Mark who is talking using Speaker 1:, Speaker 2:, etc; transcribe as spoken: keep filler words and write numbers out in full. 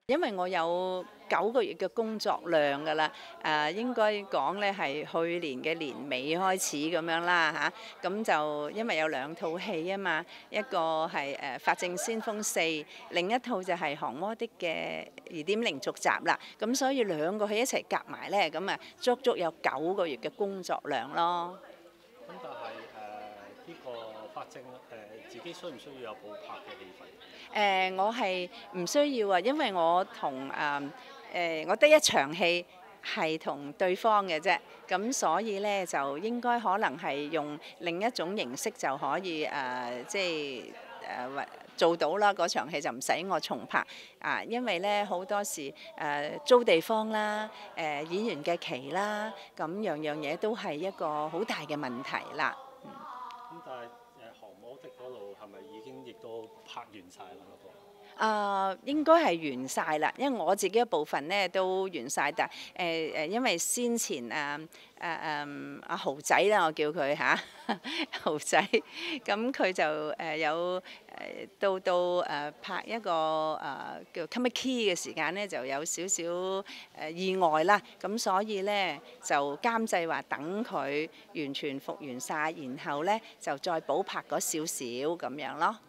Speaker 1: 因為我有九個月嘅工作量㗎啦，誒、應該講咧係去年嘅年尾開始咁樣啦嚇，咁、就因為有兩套戲啊嘛，一個係誒《法證先鋒四》，另一套就係《降魔的》嘅二點零續集啦，咁所以兩個戲一齊夾埋咧，咁啊足足有九個月嘅工作量咯。
Speaker 2: 咁但係誒呢個法證誒、呃、自己需唔需要有補拍嘅戲費？
Speaker 1: 誒、呃我係唔需要啊，因為我同誒誒我得一場戲係同對方嘅啫，咁所以咧就應該可能係用另一種形式就可以誒、呃即係誒、呃做到啦。嗰場戲就唔使我重拍啊，因為咧好多時誒、呃租地方啦、誒、呃演員嘅期啦，咁樣樣嘢都係一個好大嘅問題啦。
Speaker 2: 咁但係誒降魔的嗰度係咪已經亦都拍完晒啦嗰個？
Speaker 1: 啊、應該係完晒啦，因為我自己嘅部分咧都完晒，但誒誒，因為先前啊誒誒阿豪仔啦，我叫佢嚇、豪仔，咁佢就誒有誒到到誒拍一個誒、呃叫 Come Key 嘅時間咧，就有少少誒意外啦，咁所以咧就監製話等佢完全復完晒，然後咧就再補拍嗰少少咁樣咯。